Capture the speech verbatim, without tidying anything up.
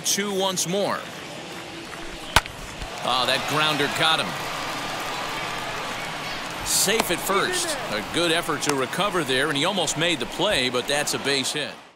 two once more. Oh, that grounder got him. Safe at first. A good effort to recover there, and he almost made the play, but that's a base hit.